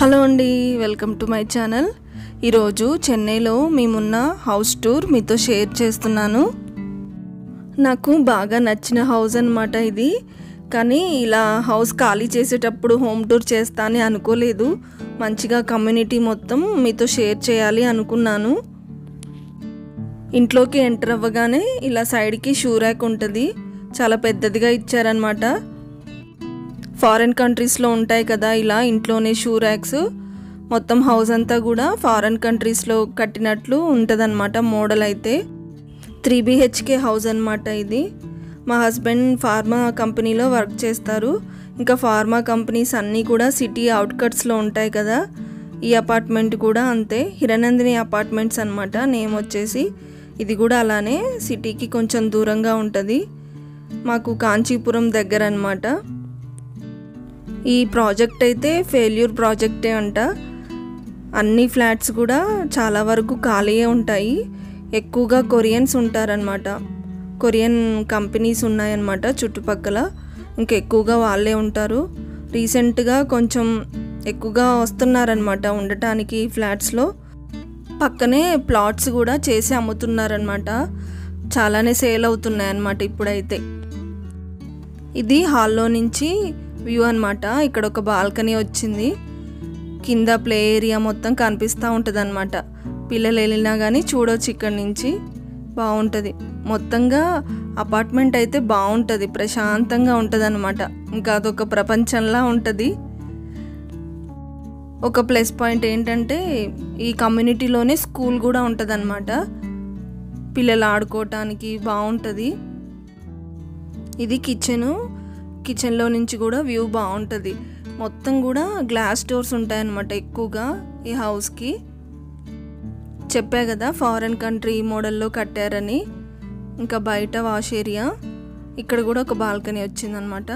Hello అండి, welcome to my channel. ఈరోజు చెన్నైలో మేమున్న హౌస్ టూర్ మీతో షేర్ చేస్తున్నాను. నాకు బాగా నచ్చిన హౌస్ అన్నమాట ఇది. కానీ ఇలా హౌస్ ఖాళీ చేసేటప్పుడు హోమ్ టూర్ చేస్తా అని అనుకోలేదు. మంచిగా కమ్యూనిటీ మొత్తం మీతో షేర్ చేయాలి అనుకున్నాను. ఇంట్లోకి ఎంటర్ అవ్వగానే ఇలా సైడ్కి షూ ర్యాక్ ఉంటుంది. చాలా పెద్దదిగా ఇచ్చారనమాట. ఫారెన్ కంట్రీస్లో ఉంటాయి కదా ఇలా ఇంట్లోనే షూ ర్యాక్స్. మొత్తం హౌస్ అంతా కూడా ఫారెన్ కంట్రీస్లో కట్టినట్లు ఉంటుందన్నమాట మోడల్. అయితే 3 BHK హౌస్ అనమాట ఇది. మా హస్బెండ్ ఫార్మా కంపెనీలో వర్క్ చేస్తారు. ఇంకా ఫార్మా కంపెనీస్ అన్నీ కూడా సిటీ అవుట్కట్స్లో ఉంటాయి కదా. ఈ అపార్ట్మెంట్ కూడా అంతే, హిరనందిని అపార్ట్మెంట్స్ అనమాట నేమ్ వచ్చేసి. ఇది కూడా అలానే సిటీకి కొంచెం దూరంగా ఉంటుంది. మాకు కాంచీపురం దగ్గర అనమాట. ఈ ప్రాజెక్ట్ అయితే ఫెయిల్యూర్ ప్రాజెక్టే అంట. అన్ని ఫ్లాట్స్ కూడా చాలా వరకు ఖాళీయే ఉంటాయి. ఎక్కువగా కొరియన్స్ ఉంటారనమాట. కొరియన్ కంపెనీస్ ఉన్నాయన్నమాట చుట్టుపక్కల. ఇంకా ఎక్కువగా వాళ్ళే ఉంటారు. రీసెంట్గా కొంచెం ఎక్కువగా వస్తున్నారనమాట ఉండటానికి ఫ్లాట్స్లో. పక్కనే ప్లాట్స్ కూడా చేసి అమ్ముతున్నారనమాట. చాలానే సేల్ అవుతున్నాయి అన్నమాట ఇప్పుడైతే. ఇది హాల్లో నుంచి వ్యూ అనమాట. ఇక్కడ ఒక బాల్కనీ వచ్చింది. కింద ప్లే ఏరియా మొత్తం కనిపిస్తూ ఉంటుంది అనమాట. పిల్లలు వెళ్ళినా కానీ చూడవచ్చు ఇక్కడ నుంచి. బాగుంటుంది మొత్తంగా. అపార్ట్మెంట్ అయితే బాగుంటుంది, ప్రశాంతంగా ఉంటుంది అనమాట. ఇంకా అదొక ప్రపంచంలా ఉంటుంది. ఒక ప్లస్ పాయింట్ ఏంటంటే ఈ కమ్యూనిటీలోనే స్కూల్ కూడా ఉంటుంది అనమాట. పిల్లలు ఆడుకోవటానికి బాగుంటుంది. ఇది కిచెన్లో నుంచి కూడా వ్యూ బాగుంటుంది. మొత్తం కూడా గ్లాస్ డోర్స్ ఉంటాయన్నమాట ఎక్కువగా ఈ హౌస్కి. చెప్పా కదా ఫారెన్ కంట్రీ మోడల్లో కట్టారని. ఇంకా బయట వాష్ ఏరియా, ఇక్కడ కూడా ఒక బాల్కనీ వచ్చిందనమాట.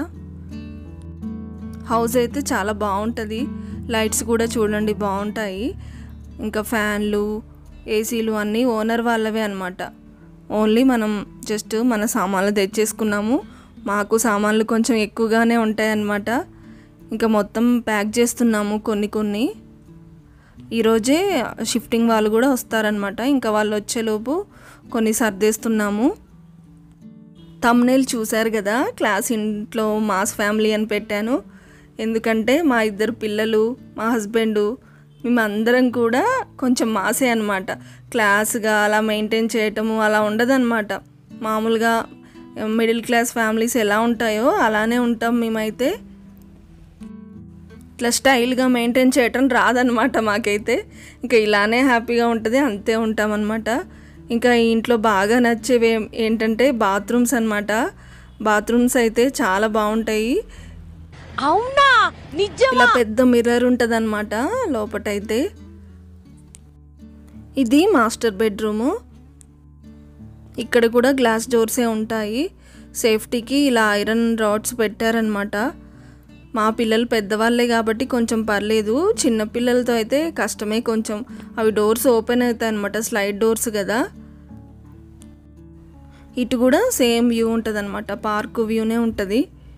హౌస్ అయితే చాలా బాగుంటుంది. లైట్స్ కూడా చూడండి బాగుంటాయి. ఇంకా ఫ్యాన్లు, ఏసీలు అన్నీ ఓనర్ వాళ్ళవే అనమాట. ఓన్లీ మనం జస్ట్ మన సామాన్లు తెచ్చేసుకున్నాము. మాకు సామాన్లు కొంచెం ఎక్కువగానే ఉంటాయన్నమాట. ఇంకా మొత్తం ప్యాక్ చేస్తున్నాము కొన్ని. ఈరోజే షిఫ్టింగ్ వాళ్ళు కూడా వస్తారనమాట. ఇంకా వాళ్ళు వచ్చేలోపు కొన్ని సర్దేస్తున్నాము. థంబ్నెయిల్ చూశారు కదా, క్లాస్ ఇంట్లో మాస్ ఫ్యామిలీ అని పెట్టాను. ఎందుకంటే మా 2 పిల్లలు, మా హస్బెండు, మేమందరం కూడా కొంచెం మాసే అనమాట. క్లాస్గా అలా మెయింటైన్ చేయటము అలా ఉండదన్నమాట. మామూలుగా మిడిల్ క్లాస్ ఫ్యామిలీస్ ఎలా ఉంటాయో అలానే ఉంటాం మేమైతే. ఇట్లా స్టైల్గా మెయింటైన్ చేయటం రాదనమాట మాకైతే. ఇంకా ఇలానే హ్యాపీగా ఉంటుంది, అంతే ఉంటామన్నమాట. ఇంకా ఈ ఇంట్లో బాగా నచ్చేవి ఏంటంటే బాత్రూమ్స్ అనమాట. బాత్రూమ్స్ అయితే చాలా బాగుంటాయి. అవునా, నిజమా? ఇలా పెద్ద మిర్రర్ ఉంటుంది అనమాట లోపటైతే. ఇది మాస్టర్ బెడ్రూము. ఇక్కడ కూడా గ్లాస్ డోర్సే ఉంటాయి. సేఫ్టీకి ఇలా ఐరన్ రాడ్స్ పెట్టారనమాట. మా పిల్లలు పెద్దవాళ్ళే కాబట్టి కొంచెం పర్లేదు. చిన్నపిల్లలతో అయితే కష్టమే కొంచెం. అవి డోర్స్ ఓపెన్ అవుతాయి అనమాట, స్లైడ్ డోర్స్ కదా. ఇటు కూడా సేమ్ వ్యూ ఉంటుంది అనమాట, పార్క్ వ్యూనే ఉంటుంది.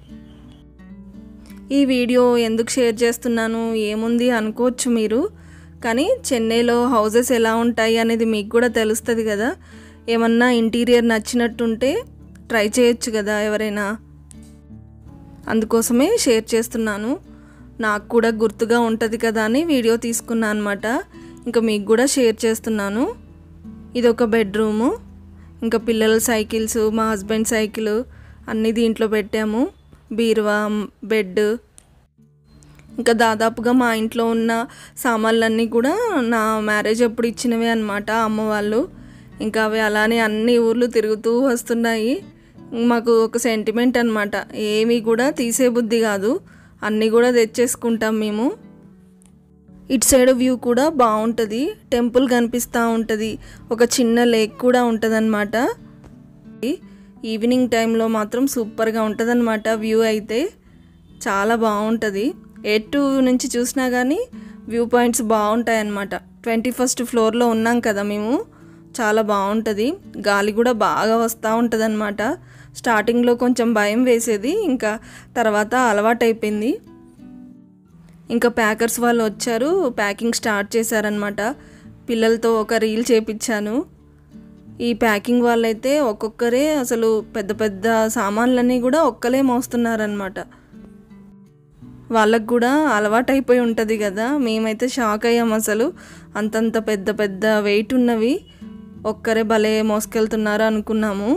ఈ వీడియో ఎందుకు షేర్ చేస్తున్నాను ఏముంది అనుకోవచ్చు మీరు. కానీ చెన్నైలో హౌసెస్ ఎలా ఉంటాయి అనేది మీకు కూడా తెలుస్తుంది కదా. ఏమన్నా ఇంటీరియర్ నచ్చినట్టుంటే ట్రై చేయొచ్చు కదా ఎవరైనా. అందుకోసమే షేర్ చేస్తున్నాను. నాకు కూడా గుర్తుగా ఉంటుంది కదా అని వీడియో తీసుకున్నాను అనమాట. ఇంకా మీకు కూడా షేర్ చేస్తున్నాను. ఇది ఒక బెడ్రూము. ఇంకా పిల్లల సైకిల్స్, మా హస్బెండ్ సైకిల్ అన్నీ దీంట్లో పెట్టాము. బీరువా, బెడ్. ఇంకా దాదాపుగా మా ఇంట్లో ఉన్న సామాన్లన్నీ కూడా నా మ్యారేజ్ అప్పుడు ఇచ్చినవే అనమాట అమ్మ వాళ్ళు. ఇంకా అవి అలానే అన్ని ఊర్లు తిరుగుతూ వస్తున్నాయి. మాకు ఒక సెంటిమెంట్ అనమాట. ఏమీ కూడా తీసే బుద్ధి కాదు, అన్నీ కూడా తెచ్చేసుకుంటాం మేము. ఇటు సైడ్ వ్యూ కూడా బాగుంటుంది. టెంపుల్ కనిపిస్తూ ఉంటుంది. ఒక చిన్న లేక్ కూడా ఉంటుంది అనమాట. ఈవినింగ్ టైంలో మాత్రం సూపర్గా ఉంటుంది అనమాట వ్యూ అయితే. చాలా బాగుంటుంది. ఎటు నుంచి చూసినా కానీ వ్యూ పాయింట్స్ బాగుంటాయి అన్నమాట. 21st ఫ్లోర్లో ఉన్నాం కదా మేము. చాలా బాగుంటుంది. గాలి కూడా బాగా వస్తూ ఉంటుంది అనమాట. స్టార్టింగ్లో కొంచెం భయం వేసేది, ఇంకా తర్వాత అలవాటైపోయింది. ఇంకా ప్యాకర్స్ వాళ్ళు వచ్చారు, ప్యాకింగ్ స్టార్ట్ చేశారనమాట. పిల్లలతో ఒక రీల్ చేపించాను. ఈ ప్యాకింగ్ వాళ్ళైతే ఒక్కొక్కరే అసలు పెద్ద పెద్ద సామాన్లన్నీ కూడా ఒక్కలే మోస్తున్నారనమాట. వాళ్ళకు కూడా అలవాటైపోయి ఉంటుంది కదా. మేమైతే షాక్ అయ్యాం, అసలు అంతంత పెద్ద పెద్ద వెయిట్ ఉన్నవి ఒక్కరే భలే మోసుకెళ్తున్నారు అనుకున్నాము.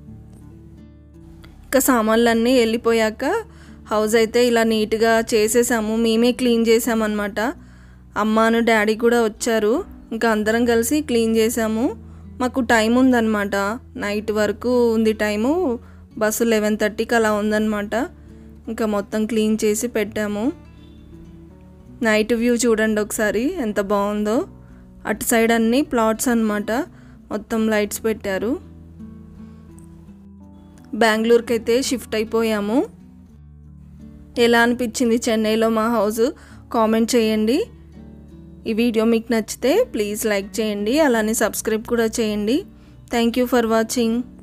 ఇంకా సామాన్లన్నీ వెళ్ళిపోయాక హౌస్ అయితే ఇలా నీట్గా చేసేసాము. మేమే క్లీన్ చేసామన్నమాట. అమ్మాను డాడీ కూడా వచ్చారు. ఇంకా అందరం కలిసి క్లీన్ చేసాము. మాకు టైం ఉందన్నమాట, నైట్ వరకు ఉంది టైము. బస్సు 11:30కి అలా ఉందన్నమాట. ఇంకా మొత్తం క్లీన్ చేసి పెట్టాము. నైట్ వ్యూ చూడండి ఒకసారి ఎంత బాగుందో. అటు సైడ్ అన్నీ ప్లాట్స్ అన్నమాట, మొత్తం లైట్స్ పెట్టారు. బెంగళూరుకి అయితే షిఫ్ట్ అయిపోయాము. ఎలా అనిపించింది చెన్నైలో మా హౌస్ కామెంట్ చేయండి. ఈ వీడియో మీకు నచ్చితే ప్లీజ్ లైక్ చేయండి, అలానే సబ్స్క్రైబ్ కూడా చేయండి. Thank you for watching.